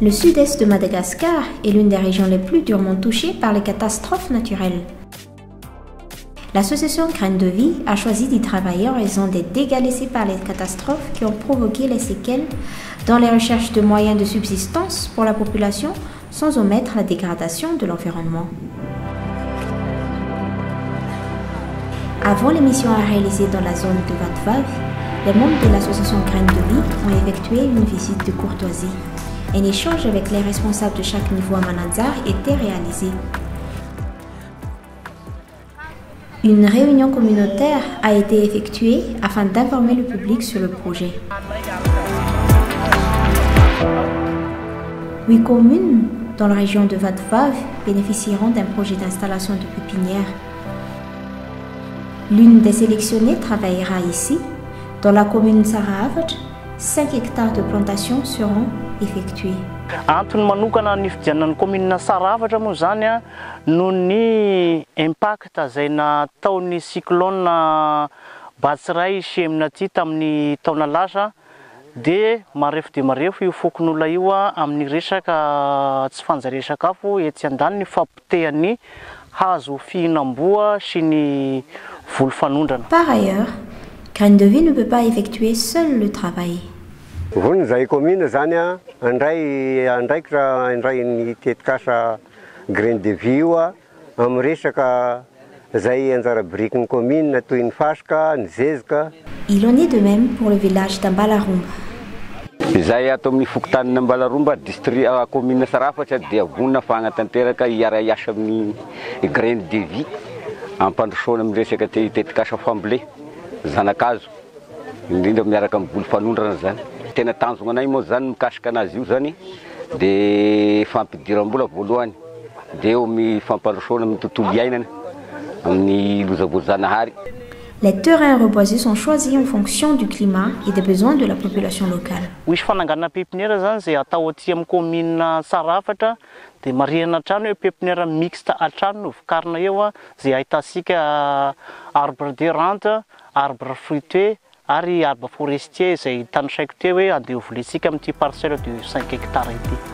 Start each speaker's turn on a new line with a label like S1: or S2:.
S1: Le sud-est de Madagascar est l'une des régions les plus durement touchées par les catastrophes naturelles. L'association Graines de Vie a choisi d'y travailler en raison des dégâts laissés par les catastrophes qui ont provoqué les séquelles dans les recherches de moyens de subsistance pour la population sans omettre la dégradation de l'environnement. Avant les missions à réaliser dans la zone de Vatvav, les membres de l'association Graines de Vie ont effectué une visite de courtoisie. Un échange avec les responsables de chaque niveau à Manadzar était réalisé. Une réunion communautaire a été effectuée afin d'informer le public sur le projet. 8 communes dans la région de Vatvav bénéficieront d'un projet d'installation de pépinière. L'une des sélectionnées travaillera ici. Dans la commune Saravat, 5 hectares de plantation seront effectués.
S2: Antony manokana ny fidianan'ny commune Saravatra moa zany a noho ny impact izay nataon'ny cyclone Batsiray sy Eminati tamin'ny taona lasa dia marefo io fokon'olona io amin'ny resaka tsy fanjarian-sakafo etsy andaniny fampitehan'ny hazo fihinam-boa sy ny volo fanondrana.
S1: Par ailleurs, Graines de Vie ne peut pas effectuer seul le travail.
S3: Vony zay commune zany a andraikitra indray ny tetikasa Graines de Vie io a amin'ny resaka zay anjara birikin'ny commune toy ny fasika, ny zezika.
S1: Il en est de même pour le village d'Ambalarumba.
S4: Zay ato amin'ny fokotanina Ambalarumba district commune Sarafatra dia vonona fagnatanteraka iara-iasa amin'ny Graines de Vie ampandrosoana amin'ny resaka tetikasa fambolé zanakazo indrindra miaraka amin'ny volo fanondrana zany. Tena tanjona anay moa zany mikasika anazy io zany dia fampidiram-bola voalohany dia eo amin'ny fampandrosoana amin'ny tontolo iainana amin'ny lozavoazanahary.
S1: Les terrains reboisés sont choisis en fonction du climat et des besoins de la population locale.
S2: Misy fananganana pépinière zany zay atao aty amin'ny commune Sarafatra dia marihana trano eo pépinière mixte an-trano vokarina eo zay ahitasika arbre de rente, arbre fruitier ary arbre forestier zay tanosaiko teo hoe andeha ho voletsika amin'ity parcelle de 5 hectares ity.